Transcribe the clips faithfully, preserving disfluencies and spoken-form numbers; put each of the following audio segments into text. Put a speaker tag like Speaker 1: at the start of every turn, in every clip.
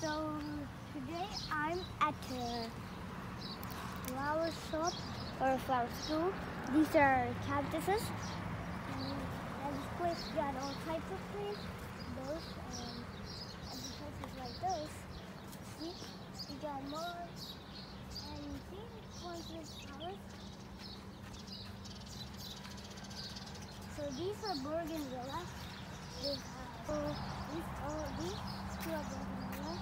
Speaker 1: So today I'm at a flower shop or a flower school. These are cactuses. And this place got all types of trees. Those and other places like those. See, we got more. And see, ones with flowers. So these are bougainvillea. These are these all these two are bougainvillea.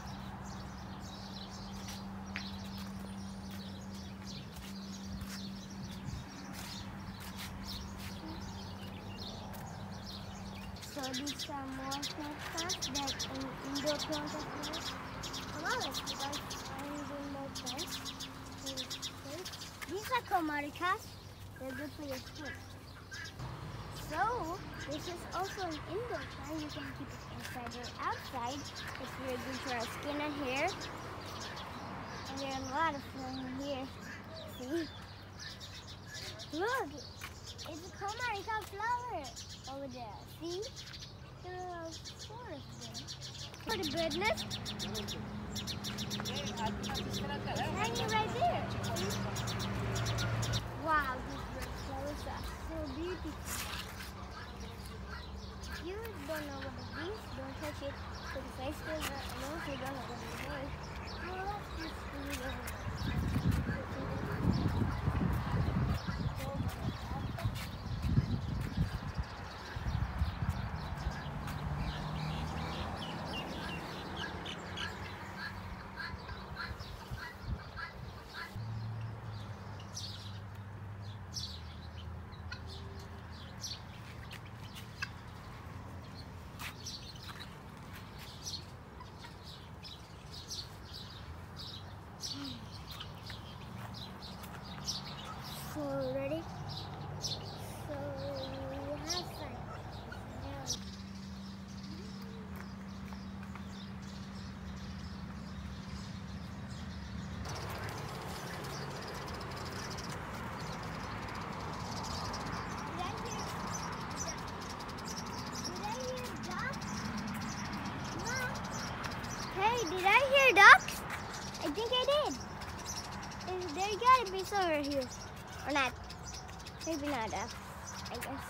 Speaker 1: So these are more plants that in indoor plants as well. Come on, let's start finding more plants. These are comaricas. They're good for your skin. So this is also an indoor plant. You can keep it inside or outside. It's very good for our skin and hair. And there are a lot of them here. See? Look! It's a comarica flower over there. See? There are four of them. For the bird nest. Hanging right there. Wow, these bird flowers are so beautiful. If you don't know what it is, don't touch it. Because I still know if you don't know what it is. Oh, let's just do it over. So ready? So we have fun. Yeah. Hey, did I hear ducks? I think I did. There gotta be somewhere here. Or not. Maybe not ducks, I guess.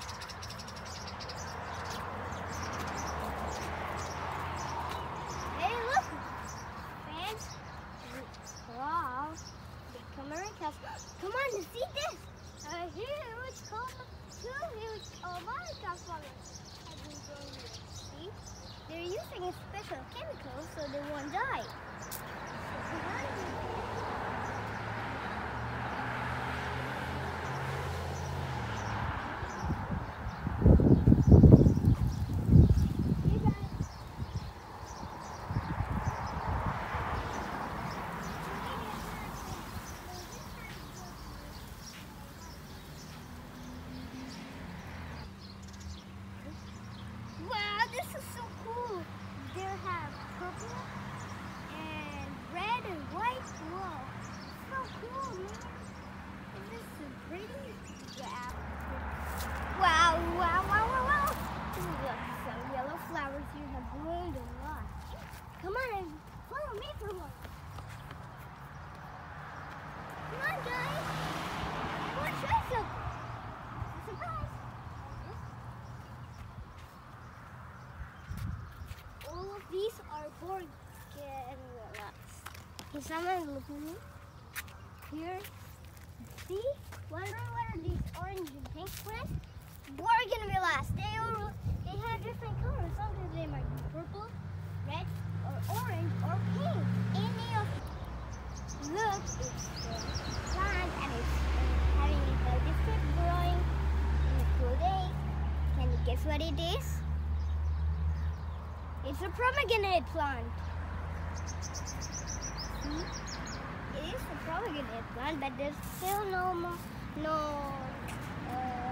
Speaker 1: Hey, look! Fans. Wow. Big comaricas. Come on, to see this. A huge, two huge comarica flowers have been growing here. See? They're using a special chemical so they won't die. So behind me, this is so cool. They have purple and red and white. Whoa, so cool, man. Is this so pretty? Yeah. Wow, wow, wow, wow, wow. Look, some yellow flowers here have bloomed a lot. Come on and follow me for one. Come on, guys. I want to try something. Surprise. All of these are bougainvillea. Can someone look at me? Here. See? Wonder what are these orange and pink plants? Bougainvillea. They all they have different colors. Sometimes they might be purple, red, or orange, or pink. Any of look, it's a plant and it's having a different growing in a cool day. Can you guess what it is? It's a pomegranate plant. See? It is a pomegranate plant, but there's still no more, no uh,